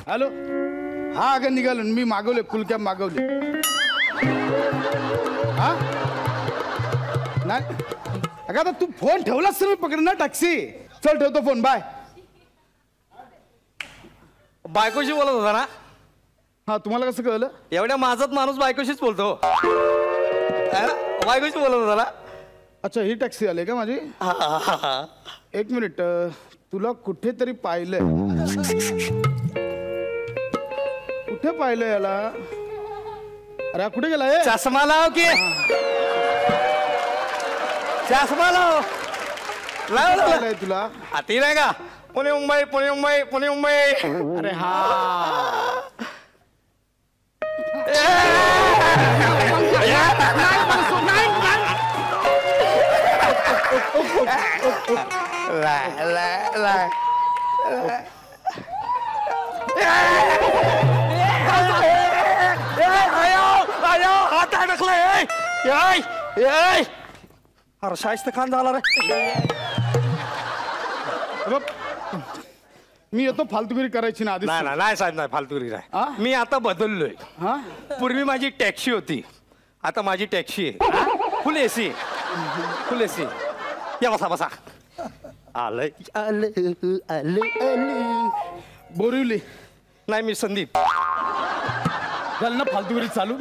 Hello. हा अगं निघालो मी, मागवले फुल कॅब मागवले. हा नाही अगं आता तू फोन ठेवलास तर मी पकडणार टॅक्सी. चल ठेवतो फोन, बाय. बायकोशी बोलत होता ना? हा तुम्हाला कसं कळलं? एवढ्या माझाच माणूस बायकोशीच बोलतो. बायकोशी बोलत होता ना? अच्छा ही टॅक्सी आली का माझी? एक मिनिट, तुला कुठेतरी पाहिलंय. कुठे पाहिलंय याला? अरे कुठे गेलाय? चष्मा लाव की, चष्मा लाव. लावलाय तुला? ती नाही का पुणे मुंबई पुणे मुंबई पुणे मुंबई? अरे हा हात अडकलाय. अरे शाहिस्त खान झाला रे. मी येतो, फालतूगिरी करायची ना आधी. नाही साहेब, नाही फालतूगिरी नाही. मी आता बदललोय. पूर्वी माझी टॅक्सी होती, आता माझी टॅक्सी आहे. Full AC, full AC. या बसा बसा. आलं आलं आलं आलं. बोरिवली. नाही मी संदीप. झालं ना फालतूगिरी चालू?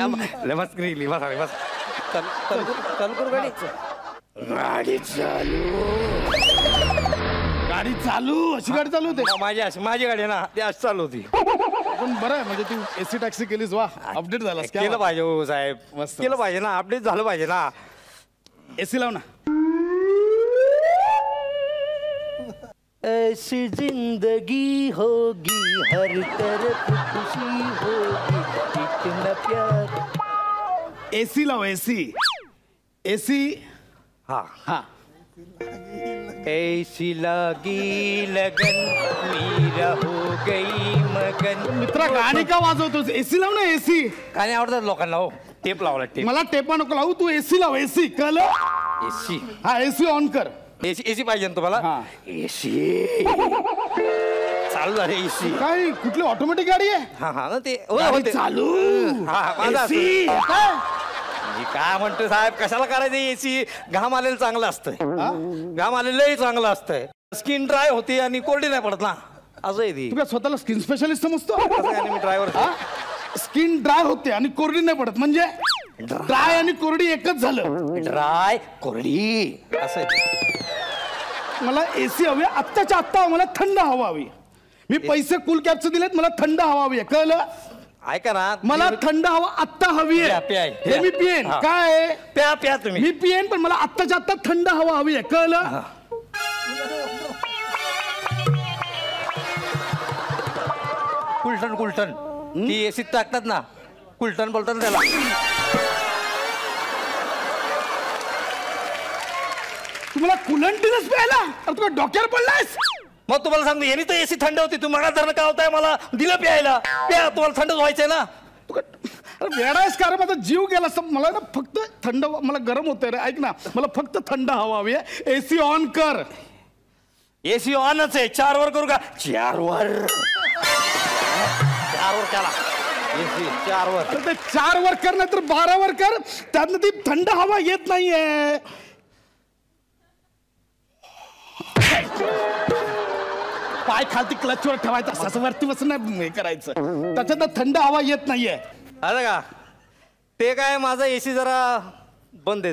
चालू करू गाडी. गाडी चालू, गाडी चालू. अशी गाडी चालू होते? माझी गाडी ना ती अशी चालू होती. पण बरं आहे म्हणजे तू एसी टॅक्सी केलीस. वा, अपडेट झालास. केलं पाहिजे हो साहेब, मस्त केलं पाहिजे ना, अपडेट झालं पाहिजे ना. एसी लाव ना. ऐसी जिंदगी होगी हर तरफ खुशी होगी इतना प्यार. एसी लाव, एसी. एसी. हा हा. ऐसी लगी लगन मीरा हो गई मगन. मित्रा गाणी का वाजवतोस? एसी लाव ना, एसी. गाणी आवडतात लोकांना हो. टेप लावला टेप. मला टेपा नको लावू, तू एसी लाव. एसी कळलं? एसी. हा एसी ऑन कर. एसी एसी पाहिजे ना तुम्हाला? हा. एसी चालू झाले. एसी काय कुठली ऑटोमॅटिक गाडी आहे? हा हा ना ते गाडी चालू. एसी. काय मी काय म्हणतो साहेब, कशाला करायचं एसी? घाम आलेलं चांगलं असतंय. घाम आलेलंही चांगलं असतंय. स्किन ड्राय होते आणि कोरडी नाही पडत ना, असं आहे ती. तू काय स्वतःला स्किन स्पेशलिस्ट समजतो? मी ड्रायव्हर. स्किन ड्राय होते आणि कोरडी नाही पडत म्हणजे? ड्राय आणि कोरडी एकच झालं. ड्राय कोरडी असं आहे. मला एसी हवी आत्ताच्या आत्ता. मला थंड हवा हवी. मी पैसे कूल कॅबचे दिलेत, मला थंड हवा हवी आहे. कळलं? ऐका ना, मला थंड हवा आत्ता हवी आहे. हे मी पिएन. काय प्या प्या तुम्ही. मी पिएन, पण मला आत्ताच्या आत्ता थंड हवा हवी आहे. कळलं? कुलटन कुलटन ती एसीत टाकतात ना, कुलटन बोलतात त्याला. तुम्हाला कुलंटीनच प्यायला? अरे तुला डोक्यावर पडलायस? मग तुम्हाला सांगतो, यांनी तर एसी थंड होती. तुम्हाला जर काय होताय, मला दिलं प्यायला. प्या, तुम्हाला थंड व्हायचंय ना. अरे वेडायस का रे? माझा जीव गेला. मला ना फक्त थंड, मला गरम होतंय रे. ऐक ना, मला फक्त थंड हवा हवी आहे. एसी ऑन कर. एसी ऑनच आहे. 4 वर करू का? 4 वर. 4 वर केला एसी. 4 वर. ते 4 वर कर, नाही तर 12 वर कर. त्यातनं ती थंड हवा येत नाहीये. पाय खालती क्लचवर ठेवायचा, असं वरती बसून हे करायचं. त्याच्यात थंड हवा येत नाहीये. अरे का ते काय, माझा एसी जरा बंद आहे.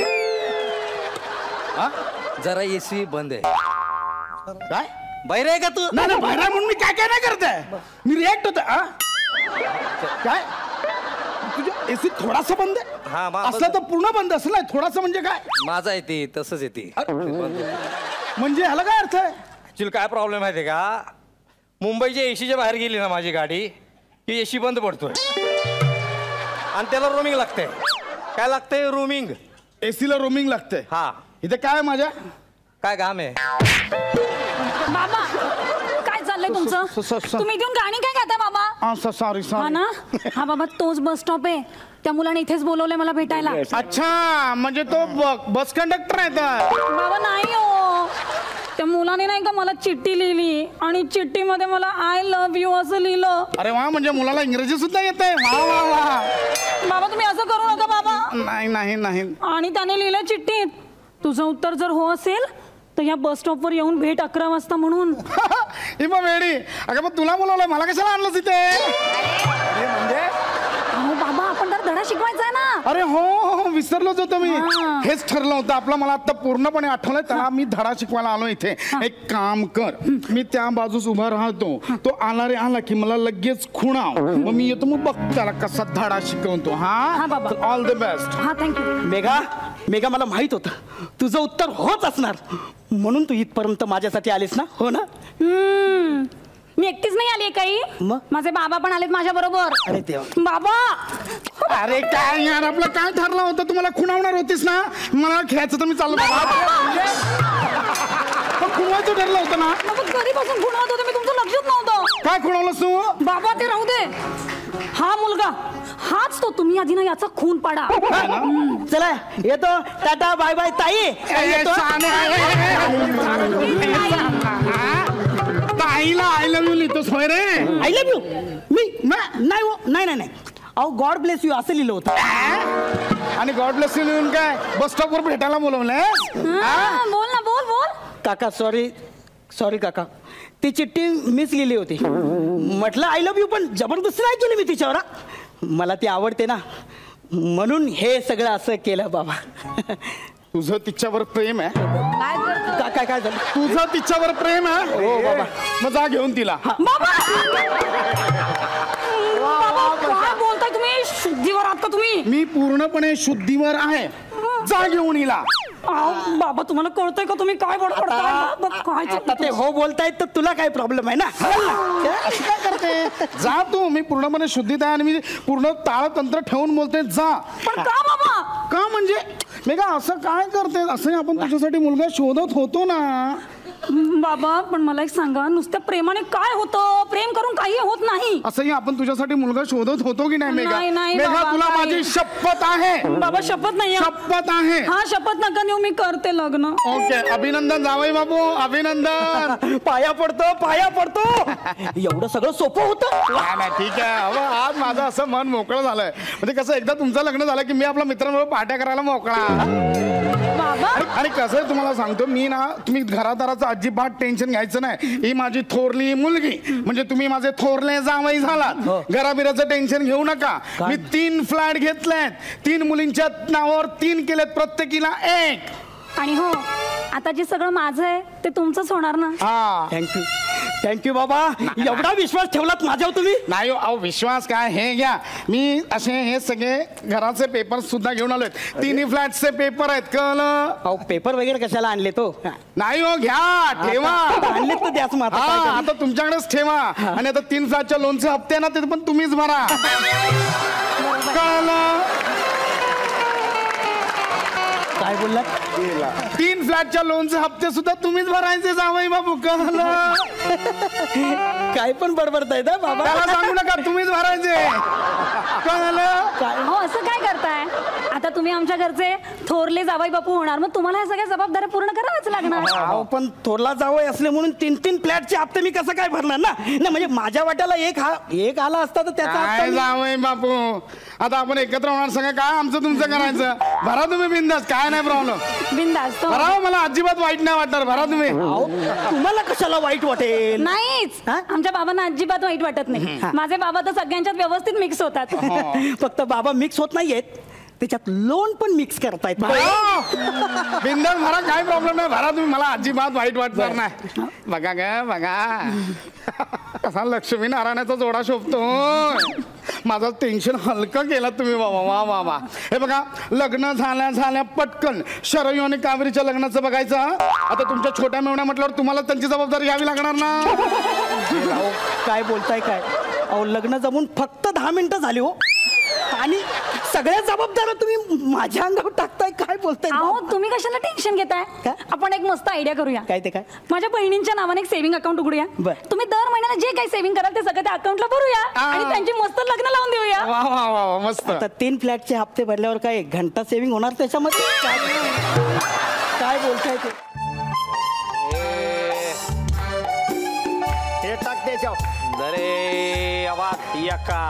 जरा एसी बंद आहे. काय बाहेर आहे का तू? नाही बाहेर आहे म्हणून मी काय काय नाही करताय. मी रिॲक्ट होत. काय तुझ्या एसी थोडासा बंद आहे? हा असला तर पूर्ण बंद असला. थोडासा म्हणजे काय? माझा येते तसंच येते. म्हणजे ह्याला काय अर्थ आहे? ऍक्च्युली काय प्रॉब्लेम आहे ते का, मुंबईच्या एसीच्या बाहेर गेली ना माझी गाडी की एसी बंद पडतोय आणि त्याला रोमिंग लागतंय. काय लागतंय? रोमिंग. एसीला रोमिंग लागतंय. हा. इथे काय माझ्या काय काम आहे? बाबा काय चाललंय तुमचं? तुम्ही इथून गाणी काय गाताय बाबा? सॉरी हा ना. हा बाबा तोच बस स्टॉप आहे. त्या मुलाने इथेच बोलवलंय मला भेटायला. अच्छा, म्हणजे तो बस कंडक्टर आहे. बाबा नाही हो, त्या मुला मुलाने नाही का मला चिठ्ठी लिहिली आणि चिठ्ठीमध्ये मला आय लव्ह यू असं लिहिलं. अरे वा, म्हणजे मुलाला इंग्रजी सुद्धा येते. वा वा वा. बाबा तुम्ही असं करू नका बाबा. नाही नाही नाही. आणि त्याने लिहिलं चिठ्ठीत, तुझं उत्तर जर हो असेल तर या बस स्टॉपवर येऊन भेट 11 वाजता म्हणून. ही मग वेडी. अगं पण तुला बोलवलं, मला कशाला आणलं तिथे? म्हणजे अहो बाबा आपण तर धडा शिकवायचा आहे ना. अरे हो हो, विसरलोच होतो मी. हा. हेच ठरलं होतं आपलं. मला आता पूर्णपणे आठवलंय. त्याला मी धडा शिकवायला आलो इथे. एक काम कर, मी त्या बाजूस उभा राहतो, तो आला रे आला की मला लगेच खुणाव, मग मी येतो, मग बघ त्याला कसा धडा शिकवतो. हा हा बाबा. All the best. हा थँक्यू. मेघा, मेघा मला माहित होतं तुझं उत्तर होच असणार, म्हणून तू इथपर्यंत माझ्यासाठी आलीस ना, हो ना? मी एकटीच नाही आली काही, मग? माझे बाबा पण आलेत माझ्या बरोबर. अरे देवा. बाबा अरे काय यार, आपलं काय ठरलं होतं? तुम्हाला खुणावणार होतीस ना, मला खेळायचं तर मी चाललो. खुणवायचं ठरलं होतं ना. कधीपासून खुणावत होते मी, तुमचं लक्षच नव्हतं. काय खुणवलंस तू? बाबा ते राहू दे. हा मुलगा हाच तो, तुम्ही आधी ना याचा खून पाडा. चला येतो, टाटा बाय बाय ताई. येतो. ताईला आय लव्ह यू लिहितोस होय रे? आय लव्ह यू मी नाही हो, नाही नाही नाही. अहो गॉड ब्लेस यू असं लिहिलं होतं. आणि गॉड ब्लेस यू लिहून काय बस स्टॉपवर भेटायला बोलवलंय? बोल ना, बोल बोल. काका सॉरी सॉरी काका, ती चिठ्ठी मीच लिहिली होती. म्हटलं आय लव्ह यू, पण जबरदस्ती नाही केली मी तिच्यावर. मला ती आवडते ना, म्हणून हे सगळं असं केलं बाबा. तुझं तिच्यावर प्रेम आहे? काय करतो? काय काय झालं? तुझं तिच्यावर प्रेम आहे? हो बाबा. मग जा घेऊन तिला. बाबा काय बोलताय तुम्ही? शुद्धीवर आहात का तुम्ही? मी पूर्णपणे शुद्धीवर आहे. जा घेऊन हिला. अहो, बाबा तुम्हाला कळतंय का तुम्ही काय बडबडताय? बाबा, काय आता चाललंय? ते हो बोलतायत तर तुला काय प्रॉब्लेम आहे ना? असं काय करते? जा तू. मी पूर्णपणे शुद्धीत आहे आणि मी पूर्ण ताळतंत्र ठेवून बोलते. जा. पण का बाबा? का म्हणजे मेघा असं काय करते? असं आपण तुझ्यासाठी मुलगा शोधत होतो ना. बाबा पण मला एक सांगा, नुसत्या प्रेमाने काय होतं? प्रेम करून काही होत नाही. असंही आपण तुझ्यासाठी मुलगा शोधत होतो की नाही मेघा? नाही, नाही मेघा बाबा, तुला नाही. माझी शपथ आहे. बाबा शपथ नाही. शपथ आहे. हा शपथ नका नेऊ, मी करते लग्न. ओके, अभिनंदन जावई बाबू, अभिनंदन. पाया पडतो, पाया पडतो. एवढं सगळं सोपं होतं? नाही नाही, ठीक आहे. अहो, आज माझं असं मन मोकळं झालंय. म्हणजे कसं, एकदा तुमचं लग्न झालं की मी आपल्या मित्रांबरोबर पार्ट्या करायला मोकळा. बाबा आणि कसं आहे तुम्हाला सांगतो मी ना, तुम्ही घरादाराचं अजिबात टेन्शन घ्यायचं नाही. ही माझी थोरली मुलगी, म्हणजे तुम्ही माझे थोरले जावई झालात. घराबिराचं टेन्शन घेऊ नका. मी 3 फ्लॅट घेतलेत, 3 मुलींच्या नावावर 3 केलेत, प्रत्येकीला 1. आणि हो, आता जे सगळं माझं आहे ते तुमचंच होणार ना. हा. थँक्यू थँक्यू बाबा. एवढा विश्वास ठेवलात माझ्यावर तुम्ही? नाही अहो, विश्वास काय, हे घ्या. मी असे हे सगळे घराचे पेपर सुद्धा घेऊन आलोय. 3 फ्लॅटचे पेपर आहेत, कळलं? अहो पेपर वगैरे कशाला आणले तो? नाही हो, घ्या, ठेवा. आणले तर द्याच मग. हा, आता आता तुमच्याकडेच ठेवा. आणि आता 3 फ्लॅटच्या लोनचे हप्ते ना, ते पण तुम्हीच भरा. कळलं? काय बोललात? 3 फ्लॅटच्या लोनचे हप्ते सुद्धा तुम्हीच भरायचे जावई बाबू. कळलं? काय पण बडबडताय ना बाबा? त्याला सांगू नका, तुम्हीच भरायचे. कळलं? हो असं काय करताय? आता तुम्ही आमच्या घरचे थोरले जावई बापू होणार, मग तुम्हाला ह्या सगळ्या जबाबदाऱ्या पूर्ण कराव्याच लागणार. अहो पण थोरला जावई असले म्हणून 3 फ्लॅटचे हप्ते मी कसं काय भरणार ना? नाही म्हणजे माझ्या वाट्याला एक आला असता तर त्याचा हप्ता काय मी- जावई बापू, आता आपण एकत्र होणार सगळं. काय आमचं तुमचं करायचं? भरा तुम्ही बिंदास, काय नाही प्रॉब्लेम. बिंदास तो. भरा, मला अजिबात वाईट नाही वाटणार. भरा तुम्ही. अहो, तुम्हाला कशाला वाईट वाटेल? नाहीच, हा? आमच्या बाबांना अजिबात वाईट वाटत नाही. माझे बाबा तर सगळ्यांच्यात व्यवस्थित मिक्स होतात. फक्त बाबा मिक्स होत नाहीयेत, त्याच्यात लोन पण मिक्स करतायत. बिंदास भरा, काय प्रॉब्लेम नाही. भरा तुम्ही, मला अजिबात वाईट वाटणार नाही. बघा ग, बघा कसा लक्ष्मी नारायणाचा जोडा शोभतो. माझं टेन्शन हलकं केलं तुम्ही बाबा. वा वा वा. हे बघा, लग्न झाल्या पटकन शरयू आणि कावेरीच्या लग्नाचं बघायचं. आता तुमच्या छोट्या मेवण्या म्हटल्यावर तुम्हाला त्यांची जबाबदारी घ्यावी लागणार ना. अहो, काय बोलताय काय? अहो लग्न जमून फक्त 10 मिनिटं झाली हो, आणि सगळ्या जबाबदाऱ्या तुम्ही माझ्या अंगावर टाकताय. काय बोलताय? अहो तुम्ही कशाला टेन्शन घेताय? काय? आपण एक मस्त आयडिया करूया. काय ते काय? माझ्या बहिणींच्या नावाने एक सेव्हिंग अकाउंट उघडूया. बरं. तुम्ही दर महिन्याला जे काही सेव्हिंग कराल ते सगळं त्या अकाउंटला भरूया आणि त्यांची मस्त लग्न लावून देऊया. वा वा वा वा, मस्त. आता 3 फ्लॅटचे हप्ते भरल्यावर काय 1 घंटा सेव्हिंग होणार त्याच्यामध्ये? काय बोलताय ते? अरे आवाज यका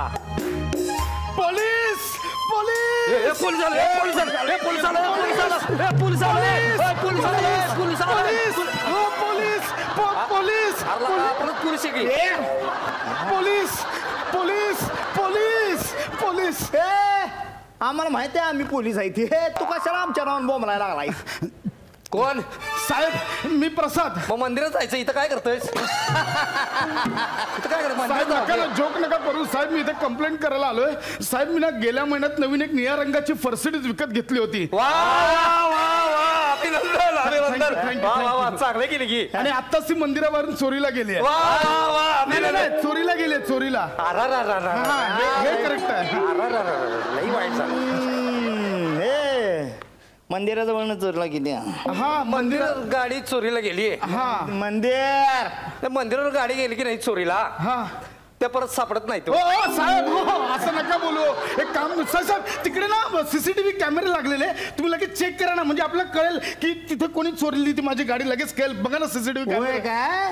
पोलीस पोलीस पोलीस आले पोलीस आले पोलीस आले पोलीस आले पोलीस आले पोलीस आले पोलीस आले पोलीस पोलीस पोलीस की पोलीस पोलीस पोलीस पोलीस आम्हाला माहिती आहे आम्ही पोलीस आहे ते तू कशाला आमच्या नावानं बोंबलायला लागलाय कोण साहेब मी प्रसाद मग मंदिरात जायचं इथं काय करतोय इथं काय करत साहेब नका ना जोक नका करू साहेब मी इथे कंप्लेंट करायला आलोय साहेब मी ना गेल्या महिन्यात नवीन एक निळ्या रंगाची फर्सिडीज विकत घेतली होती वा वा वा अभिनंदन अभिनंदन Thank you, वा वा वा चांगले केली की आणि आत्ताच ती मंदिरावरून चोरीला गेली आहे वा वा नाही, नाही, नाही, चोरीला गेली आहे, चोरीला हा, हे करेक्ट आहे लई वाईट झालं हे मंदिराजवळ चोरला किती हा मंदिरात मंदिरात गाडी चोरीला गेली हा मंदिर त्या मंदिरावर गाडी गेली की नाही चोरीला हा त्या परत सापडत नाही तो हो साहेब हो असं नका बोलू एक काम साहेब तिकडे ना सीसीटीव्ही कॅमेरे लागलेले तुम्ही लगेच चेक करा ना म्हणजे आपल्याला कळेल की तिथे कोणी चोरली ती माझी गाडी लगेच कळेल बघा ना सीसीटीव्ही होय कॅमेरे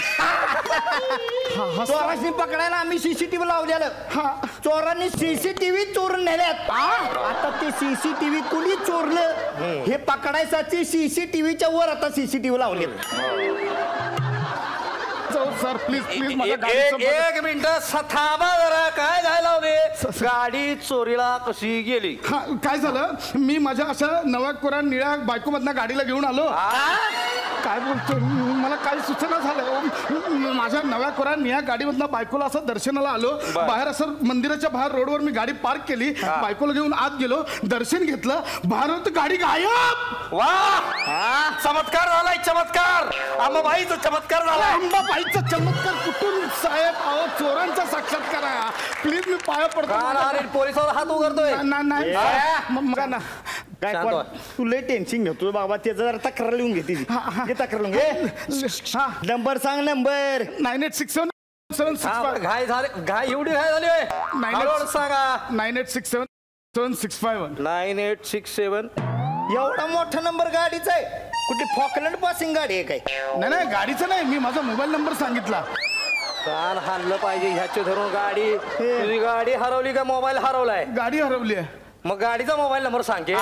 काय चोराशी पकडायला आम्ही सीसीटीव्ही लावलेलं चोरांनी सीसीटीव्ही चोरून नेल्यात आता ते सीसीटीव्ही कुणी चोरलं हे पकडायसाठी सीसीटीव्हीच्या वर आता सीसीटीव्ही लावले सर प्लीज प्लीज एक माझ्या एक गाडीचं- एक मिनिट थांबा जरा काय झालं होते गाडी चोरीला कशी गेली हा काय झालं मी माझ्या अशा नव्या कोरा निळ्या बायकोमधनं गाडीला घेऊन आलो काय बोलतो मला काही सूचना झालं माझ्या नव्या कोरा निळ्या गाडीमधनं बायकोला असं दर्शनाला आलो बाहेर असं मंदिराच्या बाहेर रोडवर मी गाडी पार्क केली बायकोला घेऊन आत गेलो दर्शन घेतलं बाहेर गाडी गायब वा चमत्कार झालाय चमत्कार आंबाबाईचा चमत्कार झालाय अंबाबाईचा चमत्कार कुठून साहेब अहो चोरांचा साक्षात्कार आहे प्लीज मी पाया पडतो पोलिसाला हात उघडतोय नाही मग ना काय शांत व्हा. तू लय टेन्शन घेतो बाबा त्याचं जरा तक्रार लिहून घे तिची घे तक्रार लिहून घे नंबर सांग नंबर 9867 घाय झाले घाय एवढी घाय झाली होय? हळूहळू सांगा 9867 9867 एवढा मोठा नंबर गाडीचा आहे कुठे फॉकलंड पासिंग गाडी आहे काय नाही गाडीचा नाही मी माझा मोबाईल नंबर सांगितला कान हाणलं पाहिजे ह्याचे धरून गाडी तुझी गाडी हरवली का मोबाईल हरवलाय गाडी हरवली आहे मग गाडीचा मोबाईल नंबर सांग की.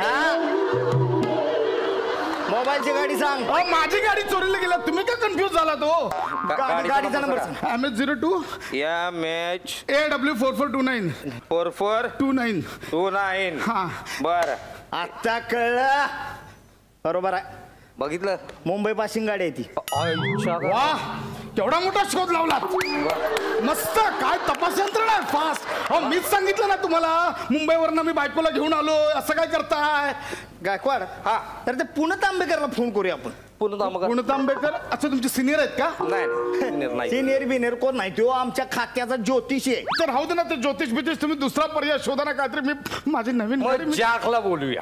मोबाईलची गाडी सांग माझी गाडी चोरीला गेला तुम्ही का कन्फ्युज झाला तो गाडीचा नंबर सांग MS02 या मॅच AW4429 4429 29 हा बर आता कळलं बरोबर आहे बघितलं मुंबई पासिंग गाडी आहे ती वा केवढा मोठा शोध लावला मस्त काय तपास यंत्रणा आहे फास्ट अहो मीच सांगितलं ना तुम्हाला मुंबईवरनं मी बायकोला घेऊन आलो असं काय करताय गायकवाड हा तर ते पुणे तांबेकरला फोन करूया आपण पुन्हा तांबेकर अच्छा तुमचे सिनियर आहेत का नाही सिनियर बिनियर कोण नाही तो आमच्या खात्याचा ज्योतिषी आहे तर राहू दे ना ते ज्योतिष बितिष तुम्ही दुसरा पर्याय शोधा ना काहीतरी मी माझी नवीन गाडी मी- जॅकला बोलूया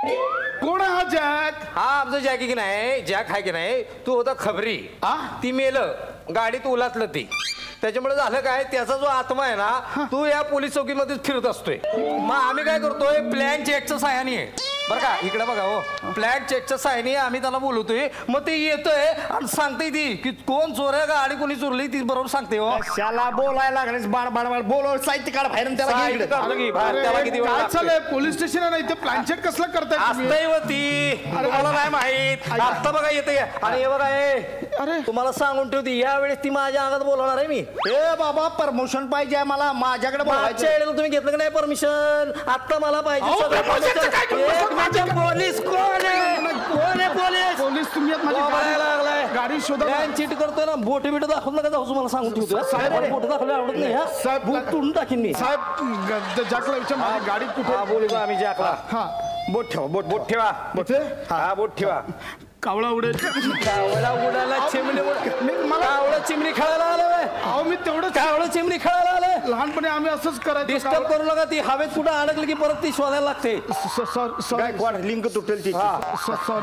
कोण आहे हा जॅक हा आमचं जॅक आहे की नाही जॅक आहे की नाही तू होता खबरी आ? ती मेलं गाडीत उलातलं ती त्याच्यामुळे झालं काय त्याचा जो आत्मा आहे ना तू या पोलीस चौकीमध्येच फिरत असतोय मग आम्ही काय करतोय प्लॅन चेकच्या साह्याने बरं का इकडे बघा हो प्लॅन चेकच्या साह्याने आम्ही त्याला बोलवतोय मग ते येतोय आणि सांगते ती की कोण चोर आहे गाडी कोणी चोरली ती बरोबर सांगते हो शाला बोलायला लागलेस बाळ बाळ बाळ बोलव साहित्य काढ बाहेर आणि त्याला घे साहित्य इकडे. काढ. की बाहेर अरे, त्याला किती वेळ काय लागतोय? चाललंय पोलीस स्टेशन आहे ना इथे प्लॅन चेक कसला करताय तुम्ही? असतंय व ती तुम्हाला नाही माहित आता बघा येते आणि हे बघा अरे. तुम्हाला सांगून ठेवती यावेळेस ती माझ्या अंगात बोलवणार आहे मी ए बाबा परमोशन पाहिजे मला माझ्याकडे मागच्या बोलायचं वेळेला तुम्ही घेतलं की नाही परमिशन आता मला पाहिजे अहो, सगळं permission चं काय permission. permission? एक मिनिट, पोलीस कोण आहे कोण आहे पोलीस पोलीस तुम्ही आहेत, माझी बोलायला लागलाय. गाडी शोधा Plan cheat करतोय ना बोट बिट दाखवलं का जाऊ तुम्हाला सांगून ठेवतो साहेब, बोट दाखवलं आवडत नाही हा साहेब, बोट तोडून टाकीन मी साहेब जॅकला विचार माझी गाडी कुठे हा बोलू का आम्ही जॅकला हा बोट ठेवा बोट बोट ठेवा इथे हा बोट ठेवा कावळा उडेल कावळा उडाला चिमणी मला- कावळा चिमणी खेळायला आलोय अहो मी तेवढंच कावळा चिमणी खेळायला आलोय लहानपणी आम्ही असंच करायचो डिस्टर्ब करू नका ती हवेत कुठं अडकली की परत ती शोधायला लागते सॉरी गायकवाड लिंक तुटेल ती सॉरी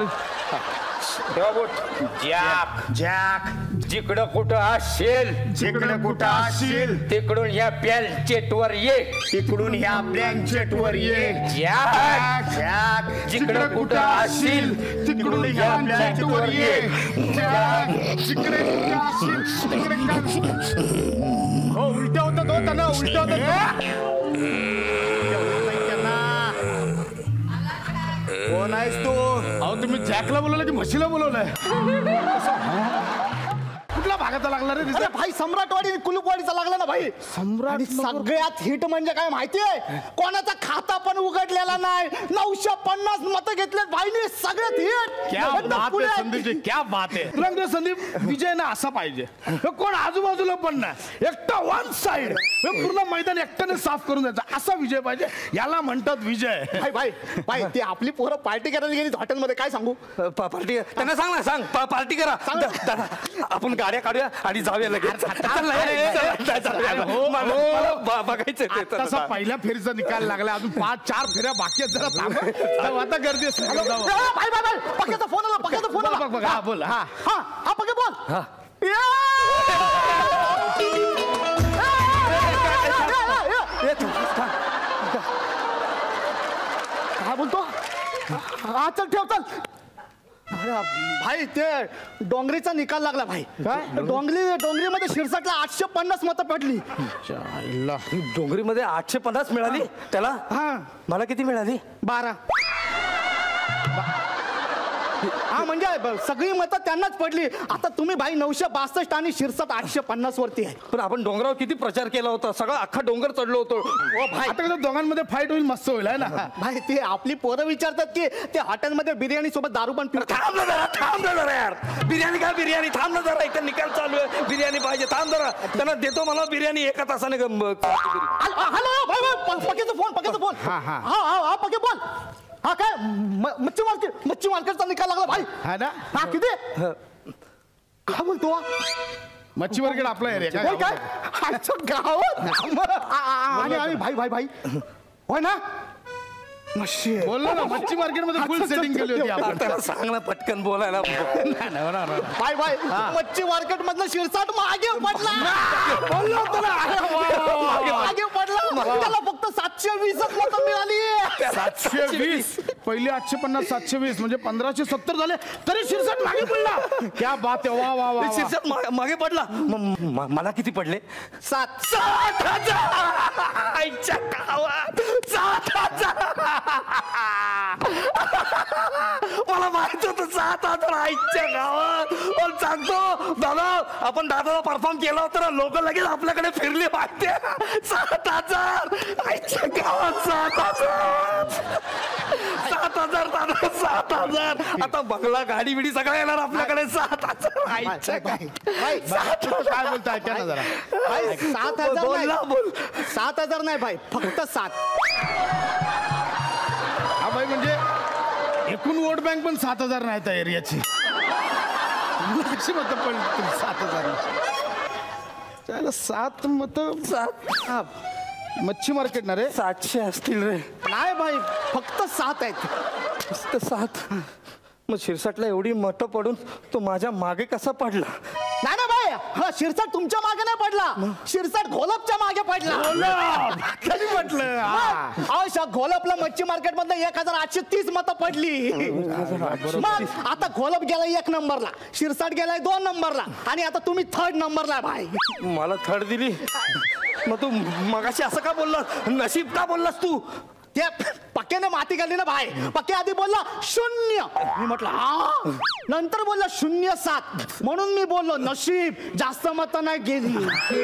तेव्हा बोट जॅक जॅक जिकडं कुठं असेल जिकडे कुठं असशील तिकडून ह्या पॅलचेट वर ये तिकडून ह्या ब्लँकेट वर ये जॅक जॅक जिकडं कुठं असशील तिकडून घ्या आपल्या सीटवर ये. जिकडे हो उलट्या होतात हो त्यांना उलट्या होतात. कोण आहेस तू? अहो तुम्ही जॅकला बोलवलं की म्हशीला बोलवलंय? कुठल्या भागाचा लागला रे? अरे भाई सम्राटवाडी आणि कुलूपवाडीचा लागला ना भाई. सम्राट आणि सगळ्यात हिट म्हणजे काय माहितीये? कोणाचा खाता पण उघडलेला नाही. 950 मतं घेतलेत भाईने. सगळ्यात हिट. क्या बात आहे संदीपजी, क्या बात आहे. तुला सांगतो संदीप, विजय ना असा पाहिजे. कोण आजूबाजूला पण नाही, एकटा वन साइड पूर्ण मैदान एकट्याने साफ करून द्यायचा, असा विजय पाहिजे. याला म्हणतात विजय. भाई भाई भाई ती आपली पोरं पार्टी करायला गेली हॉटेलमध्ये. काय सांगू? पार्टी त्यांना सांग ना, सांग पार्टी करा. आपण गाड्या काढूया आणि जाऊया लगेच. बघायचं तसा पहिल्या फेरीचा निकाल लागला, अजून 5-4 फेऱ्या बाकी आहेत. जरा थांबा, आता गर्दी असते. भाई भाई भाई पक्याचा फोन आला, पक्याचा फोन आला. बघ हा बोल. हा हा हा पक्या बोल. काय बोलतो? हा चल ठेव चल. अरे भाई ते डोंगरीचा निकाल लागला भाई. काय डोंगरीमध्ये शिरसाटला 850 मतं पडली. डोंगरीमध्ये 850 मिळाली त्याला. हा मला किती मिळाली? 12. हा म्हणजे सगळी मतं त्यांनाच पडली. आता तुम्ही भाई 962 आणि शिरसाट 850 वरती आहे. पण आपण डोंगरावर किती प्रचार केला होता, सगळा अख्खा डोंगर चढलो होतो. ओ भाई आता कसं दोघांमध्ये फाईट होईल, मस्त होईल आहे ना. भाई ते आपली पोरं विचारतात की ते हॉटेलमध्ये बिर्याणी सोबत दारू पण पितात. थांब ना जरा यार. बिर्याणी का बिर्याणी? थांब ना जरा, इथं निकाल चालू आहे. बिर्याणी पाहिजे, थांब जरा. त्यांना देतो मला बिर्याणी 1 तासाने. हॅलो भाई पक्याचा फोन. हा, हा. हा पक्या बोल. हा काय मच्छी मार्केटचा निकाल लागला भाई. हा ना. हा किती? काय बोलतो? मच्छी मार्केट आपला एरिया होय काय? आमच्या गावात आणि भाई होय ना. बोललो ना, मच्छी मार्केट मध्ये फुल सेटिंग केली होती आपण. त्याला सांग ना पटकन बोलायला. बाय मच्छी मार्केट मधलं शिरसाट मागे पडला. बोललो होतो ना. मागे पडला. त्याला फक्त 720 मतं मिळाली. 720. पहिले 850, 720 म्हणजे 1570 झाले, तरी शिरसाट मागे पडला. क्या बात आहे. वा वा वा. शिरसाट मागे पडला. मला किती पडले? 7,000. आईच्या गावात 7,000. मला माहित होतं 7,000 आईच्या गावात. पण सांगतो दादा, आपण दादाला परफॉर्म केला होता ना, लोक लगेच आपल्याकडे फिरले. माहिती 7,000 आईच्या गावात. 7,000 दादा, 7,000. आता बंगला गाडी बिडी सगळं येणार आपल्याकडे. 7,000 आईच्या काय बोलताय त्या ना जरा. 7,000 बोल. 7,000 नाही भाई, फक्त 7. हा भाई म्हणजे एकूण वोट बँक पण 7,000 नाही त्या एरियाची. कशी मत पण 7,000. त्याला 7 मत. 7 मच्छी मार्केट ना रे. 700 असतील रे. नाही भाई, फक्त 7 आहेत. फक्त 7. मग शिरसाटला एवढी मतं पडून तो माझ्या मागे कसा पडला? नाही ना भाई, हा शिरसाट तुमच्या मागे नाही पडला. शिरसाट घोलपच्या मागे पडला. कधी म्हटलं? घोलपला मच्छी मार्केट मधलं 1,830 मतं पडली. मग आता घोलप गेलाय 1 नंबरला, शिरसाट गेलाय 2 नंबरला, आणि आता तुम्ही 3rd नंबरला भाई. मला थर्ड दिली. मग तू मगाशी असं का बोललास? नशीब का बोललास तू? त्या पक्क्याने माती घालली ना भाई. पक्के आधी बोलला 0. मी म्हटलं हा. नंतर बोलला 0.7. म्हणून मी बोललो नशीब, जास्त मतं नाही गेली.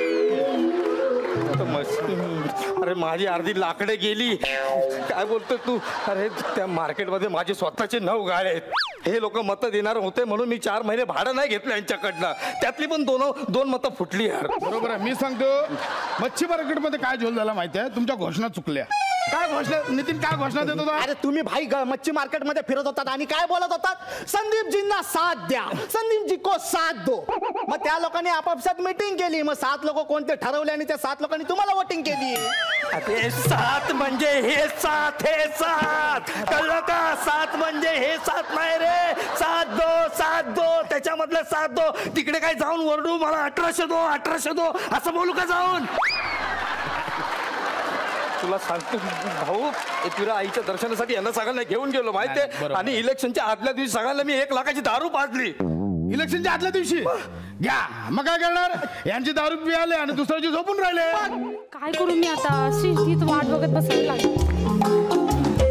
अरे माझी अर्धी लाकडे गेली. काय बोलतोय तू? अरे त्या मार्केटमध्ये माझे स्वतःचे 9 गाड्या आहेत. हे लोक मतं देणार होते म्हणून मी 4 महिने भाडं नाही घेतलं यांच्याकडनं. त्यातली पण 2 मतं फुटली यार. बरोबर आहे. मी सांगतो मच्छी मार्केट मध्ये काय झोल झाला माहिती आहे? तुमच्या घोषणा चुकल्या. काय घोषणा नितीन, काय घोषणा देत होता? अरे तुम्ही भाई मच्छी मार्केट मध्ये फिरत होतात आणि काय बोलत होतात? संदीपजींना साथ द्या, संदीपजी को साथ दो. मग त्या लोकांनी आपापसात मीटिंग केली. मग 7 लोक कोणते ठरवले आणि त्या 7 लोकांनी तुम्हाला वोटिंग केली. अरे 7 म्हणजे हे 7, हे 7 कळलं का? 7 म्हणजे हे 7 नाही रे. 7 दो त्याच्यामधलं 7 दो. तिकडे काय जाऊन वरडू मला 1800 दो असं बोलू का जाऊन? तुला सांगतो भाऊ तुला आईच्या दर्शनासाठी यांना सगळ्यांना घेऊन गेलो माहितीये आणि इलेक्शनच्या आदल्या दिवशी सगळ्यांना मी 1 लाखाची दारू पाजली. इलेक्शनच्या आदल्या दिवशी घ्या मग काय करणार यांची दारू पियाले आणि दुसऱ्याची झोपून राहिले. काय करू मी आता अशी तीच वाट बघत बसायला लागली.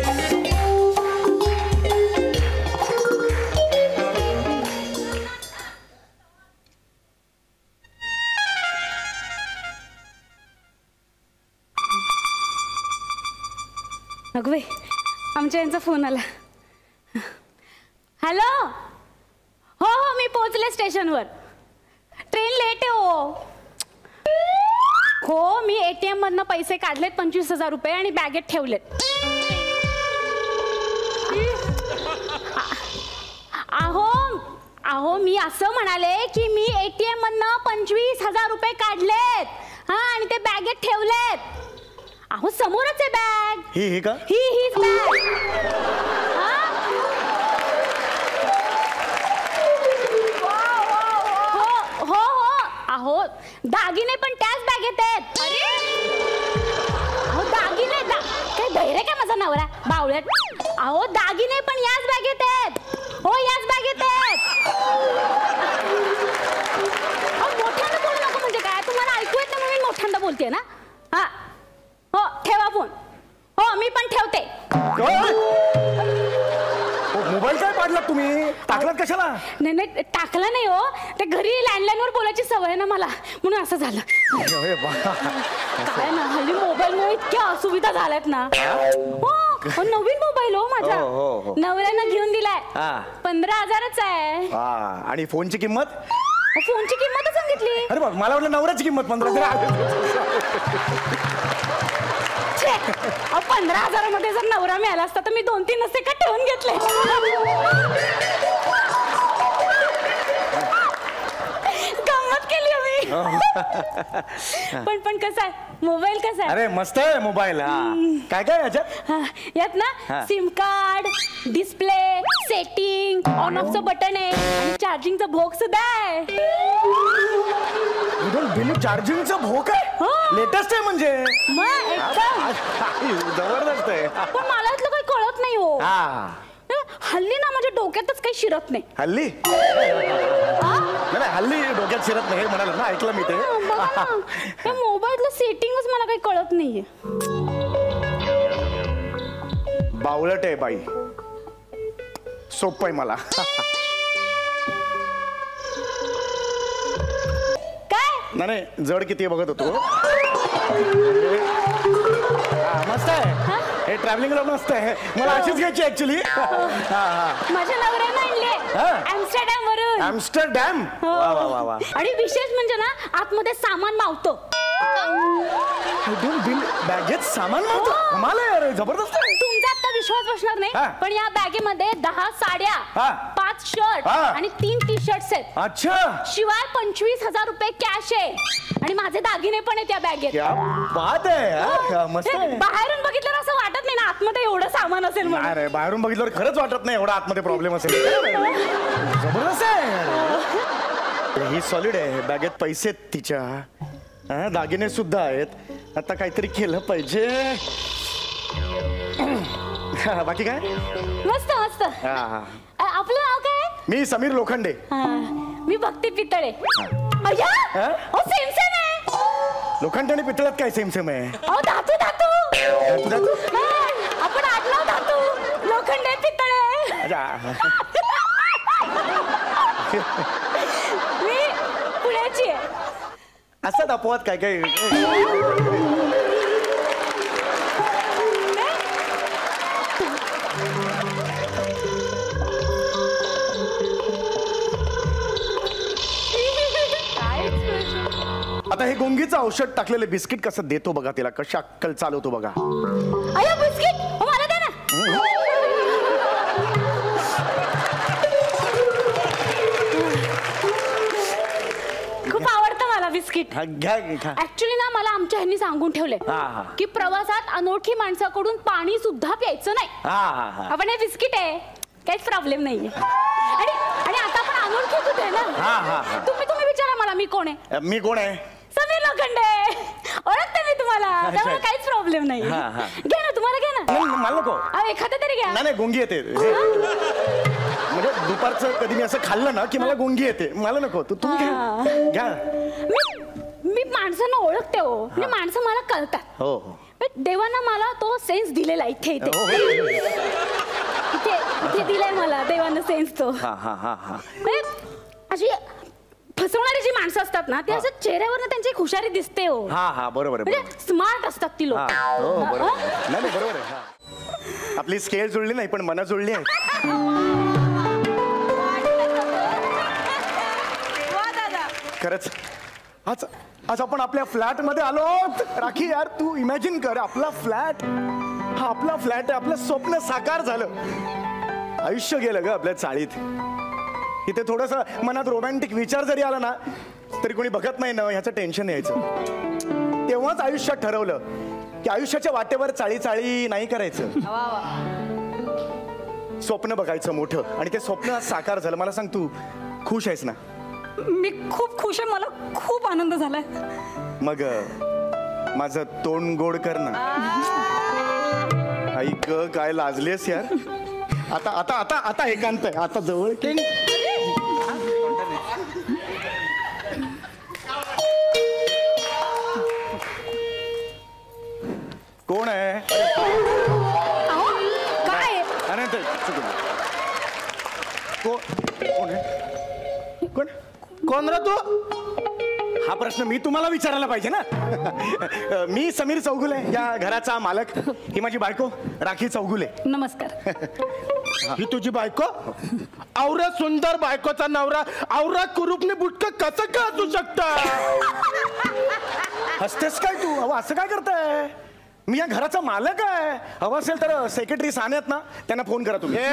अगं बाई आमच्या यांचा फोन आला. हॅलो हो हो मी पोहोचले स्टेशनवर. ट्रेन लेट आहे हो मी ATM मधनं पैसे काढलेत 25,000 रुपये आणि बॅगेत ठेवलेत. अहो अहो मी असं म्हणाले की मी ATM मधनं 25,000 रुपये काढलेत हा आणि ते बॅगेत ठेवलेत. अहो समोरच आहे बॅग. हे का हीच बॅग. हो हो हो अहो दागिने पण त्याच बॅगेत आहेत. अहो दागिने काय धैर्य काय माझा नवरा बावळ्यात. अहो दागिने पण याच बॅगेत आहेत. हो याच बॅगेत आहेत. मोठ्यांदा बोलू नको म्हणजे काय तुम्हाला ऐकू येत नाही म्हणून मोठ्यांदा बोलते ना. हा हो ठेवा फोन. हो मी पण ठेवते. मोबाईल काय पाडला तुम्ही टाकलात कशाला. नाही नाही टाकला नाही हो ते घरी लँडलाईन वर बोलायची सवय ना मला म्हणून असं झालं. काय ना हल्ली मोबाईल मुळे इतक्या असुविधा झाल्यात ना. हो नवीन मोबाईल हो माझा नवऱ्यानं घेऊन दिलाय. 15,000च आहे. आणि फोनची किंमत फोनची किंमत सांगितली. अरे बाबा मला वाटलं नवऱ्याची किंमत 15,000. 15,000 मध्ये जर नवरा मिळाला असता तर मी 2-3 नसते का ठेवून घेतले. गंमत केली आम्ही. पण कसं आहे मोबाईल कसा आहे. अरे मस्त आहे मोबाईल. काय काय याच्यात यात ना SIM card display setting on ऑफचं बटन आहे आणि चार्जिंगचं भोग सुद्धा आहे. चार्जिंगचं भोक आहे. लेटेस्ट आहे म्हणजे मग एकदम जबरदस्त आहे. पण मला इथलं काही कळत नाही हो. हल्ली ना माझ्या डोक्यातच काही शिरत नाही. हल्ली नाही हल्ली डोक्यात शिरत नाही हे म्हणाल ना ऐकलं मी ते. मोबाईलचं सेटिंगच मला काही कळत नाहीये. बावळट आहे बाई सोपं आहे मला. काय नाही जड किती बघत होतो. मस्त आहे हे ट्रॅव्हलिंगला मस्त आहे. मला अशीच घ्यायची ऍक्च्युली. माझ्या नवऱ्यानं आणले ऍम्स्टरडॅम वरून. ऍम्स्टरडॅम वा वा. आणि विशेष म्हणजे ना आतमध्ये सामान मावतो. बॅगेत सामान मावतो. कमाल आहे अरे जबरदस्त आहे. तुमचा आता विश्वास बसणार नाही पण या बॅगेमध्ये 10 साड्या 5 शर्ट आणि 3 टी-शर्ट्स आहेत. अच्छा शिवाय 25,000 रुपये कॅश आहे आणि माझे दागिने पण आहेत या बॅगेत. क्या बात आहे. मस्त आहे. बाहेरून बघितलं असं वाटत नाही ना आतमध्ये एवढं सामान असेल म्हणून. अरे बाहेरून बघितल्यावर खरंच वाटत नाही एवढा आतमध्ये प्रॉब्लेम असेल. जबरदस्त आहे. ही सॉलिड आहे. बॅगेत पैसे आहेत तिच्या दागिने सुद्धा आहेत. आता काहीतरी केलं पाहिजे. बाकी काय मस्त मस्त. आपलं नाव काय. मी समीर लोखंडे. मी भक्ती पितळे. सेम सेम आहे. लोखंडे आणि पितळ्यात काय सेम सेम आहे. धातू धातू आपण आडनाव धातू लोखंडे पितळे. मी पुण्याची आहे. असं अपवाद काय काय. आता हे गुंगीचं औषध टाकलेले बिस्किट कसं देतो बघा तिला कशी अक्कल चालवतो बघा. अरे बिस्किट मला दे ना. खूप आवडतं मला बिस्किट. ऍक्च्युली ना मला आमच्या ह्यांनी सांगून ठेवले की प्रवासात अनोळखी माणसाकडून पाणी सुद्धा प्यायचं नाही. आपण हे बिस्किट आहे काहीच प्रॉब्लेम नाहीये. आणि आता आपण अनोळखी कुठे ना. तुम्ही विचारा मला मी कोण आहे. मी कोण आहे. समीर लोखंडे. ओळखते मी तुम्हाला, त्यामुळे काहीच प्रॉब्लेम नाही. हा, हा. घ्या ना, तुम्हाला घ्या ना. नाही, मला नको. अहो, एखादं तरी घ्या. नाही गुंगी येते म्हणजे दुपारचं कधी मी असं खाल्लं ना की मला गुंगी येते. मला नको. तुम्ही घ्या. मी माणसांना ओळखते हो, म्हणजे माणसं मला कळतात. हो हो. देवानं मला तो सेन्स दिलेला इथे इथे हो, इथे इथे दिलाय मला देवानं सेन्स तो. म्हणजे अशी फसवणारी जी माणसं असतात ना, ते असं चेहऱ्यावर त्यांची एक हुशारी दिसते हो. हा बरोबर आहे. म्हणजे स्मार्ट असतात ती लोक. हो बरोबर. नाही बरोबर आहे. आपली स्केल जुळली नाही पण मनं जुळली आहे. खरंच आज आपण आपल्या फ्लॅट मध्ये आलो. राखी यार, तू इमॅजिन कर, आपला फ्लॅट हा आपला फ्लॅट आहे. आपलं स्वप्न साकार झालं. आयुष्य गेलं ग आपल्या चाळीत. इथे थोडस मनात रोमॅन्टिक विचार जरी आला ना तरी कोणी बघत नाही ना, ह्याचं टेन्शन यायचं. तेव्हाच आयुष्यात ठरवलं की आयुष्याच्या वाटेवर चाळी चाळी नाही करायचं. स्वप्न बघायचं मोठं, आणि ते स्वप्न आज साकार झालं. मला सांग, तू खुश आहेस ना? मी खूप खुश आहे, मला खूप आनंद झालाय. मग माझं तोंड गोड कर ना. आई ग, काय लाजलेस यार. आता आता आता आता एकांत आहे. आता जवळ कोण आहे? काय अरे कोण आहे? कोण रे तू? हा प्रश्न मी तुम्हाला विचारायला पाहिजे ना. मी समीर चौगुले, या घराचा मालक. ही माझी बायको राखी चौगुले. नमस्कार. ही तुझी बायको? आवरा सुंदर बायकोचा नवरा आवरा कुरूपने बुटक कसं का असू शकतं? हसतेस काय तू? अहो असं काय करताय? मी या घराचा मालक आहे. हवं असेल तर सेक्रेटरी साने आहेत ना, त्यांना फोन करा तुम्ही.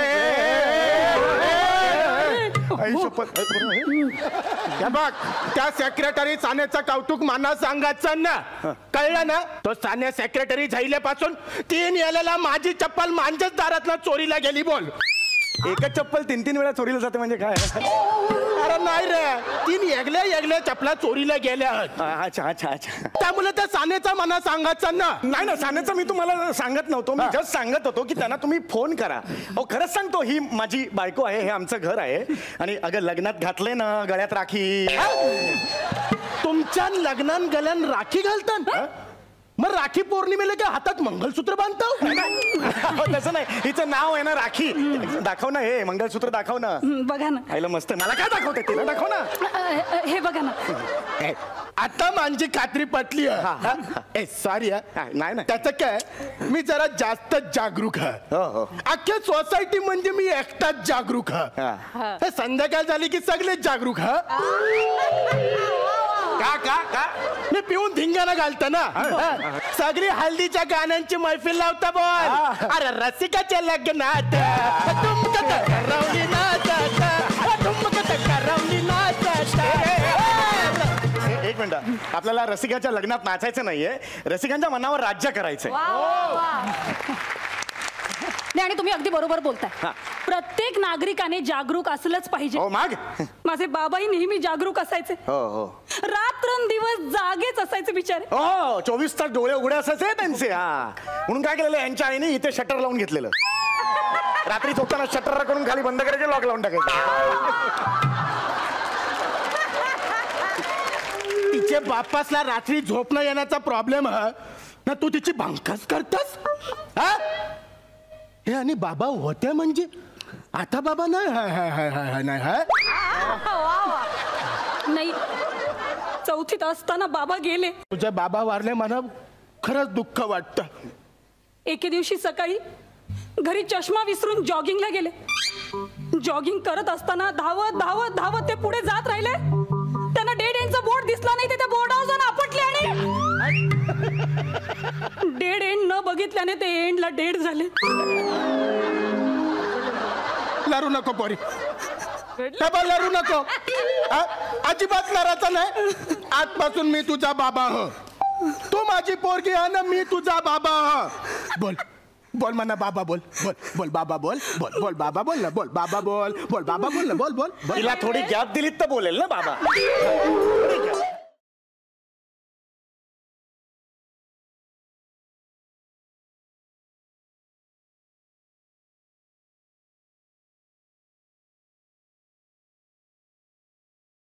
बघ, त्या सेक्रेटरी सानेचा कौतुक माना सांगायचं ना, कळलं ना? तो साने सेक्रेटरी झाल्यापासून 3 वेळेला माझी चप्पल माझ्याच दारातला चोरीला गेली. बोल, एकच चप्पल 3 वेळा चोरीला जाते म्हणजे काय? अरे नाही रे, 3 वेगळ्या चपला चोरीला गेल्या. अच्छा अच्छा अच्छा. त्यामुळे त्या सानेचा मना सांगायचं ना. नाही ना, सानेचं मी तुम्हाला सांगत नव्हतो. मी जस्ट सांगत होतो की त्यांना तुम्ही फोन करा. अहो खरंच सांगतो, ही माझी बायको आहे, हे आमचं घर आहे. आणि अगं लग्नात घातले ना गळ्यात राखी. तुमच्या लग्नात गल्यान राखी घालतात? मग राखी पौर्णिमेला काय हातात मंगलसूत्र बांधतो? तसं नाही, हिचं नाव आहे ना राखी. दाखव ना, हे मंगलसूत्र दाखव ना. बघा ना. आईला मस्त. मला काय दाखवते? तिला दाखव ना. हे बघा ना. आता माझी खात्री पटली. सॉरी नाही ना, त्याचं काय, मी जरा जास्त जागरूक आहे. अख्ख्या सोसायटी म्हणजे मी एकटाच जागरूक आहे. संध्याकाळ झाली की सगळेच जागरूक का मी पिऊन धिंगाणा घालतो ना. सगळी हल्दीच्या गाण्यांची मैफिल लावता. बोल, अरे रसिकाच्या लग्नात रवली एक मिनिट. आपल्याला रसिकाच्या लग्नात नाचायचं नाहीये, रसिकांच्या मनावर राज्य करायचंय. नाही, आणि तुम्ही अगदी बरोबर बोलताय. प्रत्येक नागरिकाने जागरूक असलंच पाहिजे. हो माग. माझे बाबाही नेहमी जागरूक असायचे. हो. रात्रंदिवस जागेच असायचे बिचारे. हो, 24 तास डोळे उघडे असायचे त्यांचे. म्हणून काय केलेलं यांच्या आईने इथे शटर लावून घेतलेलं. रात्री झोपताना शटर करून खाली बंद करायचे, लॉक लावून टाकायचं. तिचे बापासला रात्री झोप न येण्याचा प्रॉब्लेम आहे ना, तू तिची भांकास करतास? हे आणि बाबा होते म्हणजे आता बाबा नाही. नाही, 4थीत असताना बाबा गेले. तुझे बाबा वारले, मला खरंच दुःख वाटतं. एके दिवशी सकाळी घरी चष्मा विसरून जॉगिंगला गेले. जॉगिंग करत असताना धावत धावत धावत ते पुढे जात राहिले. त्यांना डेड एंडचा बोर्ड दिसला नाही, ते त्या बोर्डावर जाऊन आपटले आणि डेड एंड न बघितल्याने ते एंडला डेड झाले. लरू नको पोरी, लरू नको. अजिबात लढायचं नाही. आजपासून मी तुझा बाबा हो. तू माझी पोरगी आहे ना, मी तुझा बाबा हो. बोल बोल म्हणा बाबा. बोल बोल बोल बाबा. बोल बोल बोल बाबा. बोल ना, बोल बाबा. बोल बोल बाबा. बोल ना, बोल बोल. तिला थोडी गॅप दिलीत तर बोलेल ना बाबा.